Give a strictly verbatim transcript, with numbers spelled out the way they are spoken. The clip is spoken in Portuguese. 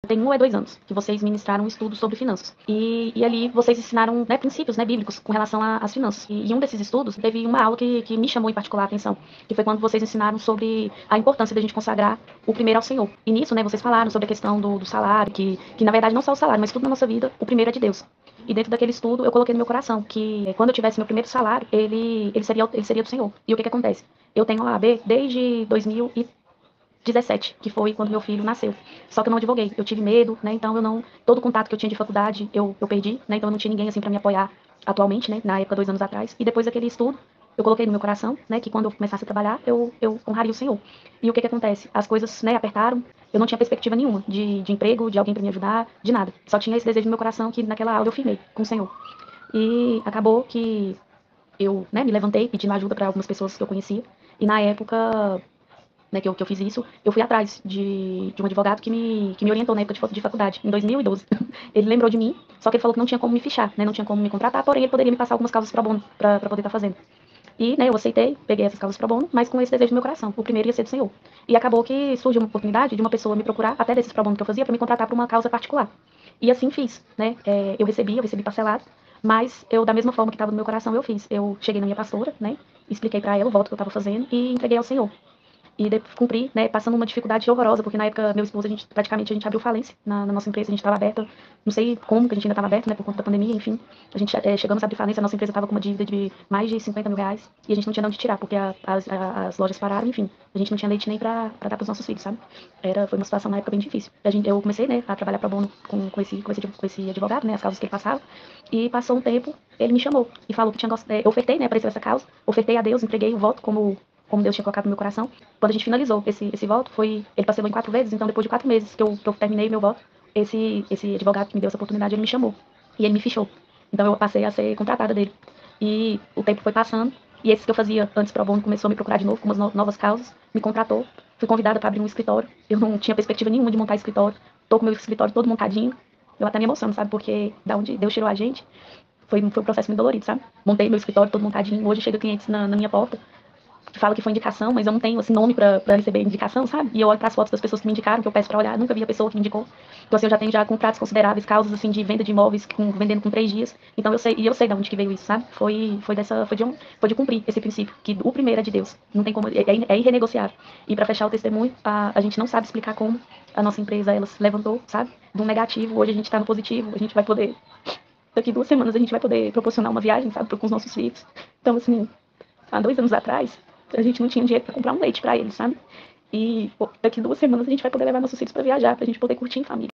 Tem um ou é dois anos que vocês ministraram um estudo sobre finanças. E, e ali vocês ensinaram, né, princípios, né, bíblicos com relação a- às finanças. E em um desses estudos teve uma aula que, que me chamou em particular a atenção, que foi quando vocês ensinaram sobre a importância da gente consagrar o primeiro ao Senhor. E nisso, né, vocês falaram sobre a questão do, do salário, que, que na verdade não só o salário, mas tudo na nossa vida, o primeiro é de Deus. E dentro daquele estudo eu coloquei no meu coração que eh, quando eu tivesse meu primeiro salário, ele, ele, seria, ele seria do Senhor. E o que que acontece? Eu tenho a O A B desde dois mil e dezessete, que foi quando meu filho nasceu. Só que eu não advoguei, eu tive medo, né? Então eu não, todo o contato que eu tinha de faculdade eu, eu perdi, né? Então eu não tinha ninguém assim para me apoiar atualmente, né? Na época, dois anos atrás. E depois daquele estudo, eu coloquei no meu coração, né? Que quando eu começasse a trabalhar, eu, eu honraria o Senhor. E o que que acontece? As coisas, né? Apertaram. Eu não tinha perspectiva nenhuma de, de emprego, de alguém para me ajudar, de nada. Só tinha esse desejo no meu coração que naquela aula eu firmei com o Senhor. E acabou que eu, né? Me levantei pedindo ajuda para algumas pessoas que eu conhecia. E na época né, que eu, que eu fiz isso, eu fui atrás de, de um advogado que me, que me orientou na época de, de faculdade, em dois mil e doze. Ele lembrou de mim, só que ele falou que não tinha como me fichar, né, não tinha como me contratar, porém ele poderia me passar algumas causas pro bono para poder estar fazendo. E, né, eu aceitei, peguei essas causas pro bono, mas com esse desejo no meu coração. O primeiro ia ser do Senhor. E acabou que surgiu uma oportunidade de uma pessoa me procurar, até desses pro bono que eu fazia, para me contratar para uma causa particular. E assim fiz, né? É, eu recebi, eu recebi parcelado, mas eu, da mesma forma que estava no meu coração, eu fiz. Eu cheguei na minha pastora, né? Expliquei para ela o voto que eu estava fazendo e entreguei ao Senhor e de, cumprir, né, passando uma dificuldade horrorosa, porque na época meu esposo, a gente praticamente a gente abriu falência na, na nossa empresa, a gente estava aberta, não sei como que a gente ainda estava aberto, né, por conta da pandemia, enfim, a gente é, chegamos a abrir falência, a nossa empresa estava com uma dívida de mais de cinquenta mil reais e a gente não tinha de onde tirar, porque a, as, a, as lojas pararam, enfim, a gente não tinha leite nem para dar para os nossos filhos, sabe? Era, foi uma situação na época bem difícil. A gente, eu comecei, né, a trabalhar para bono com, com, esse, com, esse, com esse advogado, né, as causas que ele passava, e passou um tempo, ele me chamou e falou que tinha, eu ofertei, né, apareceu essa causa, ofertei a Deus, entreguei o voto como como Deus tinha colocado no meu coração. Quando a gente finalizou esse, esse voto, foi, ele parcelou em quatro vezes, então depois de quatro meses que eu, que eu terminei meu voto, esse, esse advogado que me deu essa oportunidade, ele me chamou e ele me fichou. Então eu passei a ser contratada dele. E o tempo foi passando, e esse que eu fazia antes pro bono começou a me procurar de novo com umas no novas causas, me contratou, fui convidada para abrir um escritório. Eu não tinha perspectiva nenhuma de montar escritório, tô com meu escritório todo montadinho. Eu até me emociono, sabe? Porque da onde Deus tirou a gente, foi, foi um processo muito dolorido, sabe? Montei meu escritório todo montadinho, hoje chega clientes na, na minha porta, que fala que foi indicação, mas eu não tenho assim, nome pra, pra receber indicação, sabe? E eu olho pras fotos das pessoas que me indicaram, que eu peço pra olhar, nunca vi a pessoa que me indicou. Então, assim, eu já tenho já contratos consideráveis, causas assim de venda de imóveis com, vendendo com três dias. Então eu sei, e eu sei de onde que veio isso, sabe? Foi, foi dessa, foi de, um, foi de cumprir esse princípio, que o primeiro é de Deus. Não tem como, é, é irrenegociável. E pra fechar o testemunho, a, a gente não sabe explicar como a nossa empresa, ela se levantou, sabe? Do negativo, hoje a gente tá no positivo, a gente vai poder, daqui duas semanas a gente vai poder proporcionar uma viagem, sabe? Com os nossos filhos. Então, assim, há dois anos atrás, a gente não tinha dinheiro para comprar um leite para eles, sabe? E pô, daqui duas semanas a gente vai poder levar nossos filhos para viajar, pra gente poder curtir em família.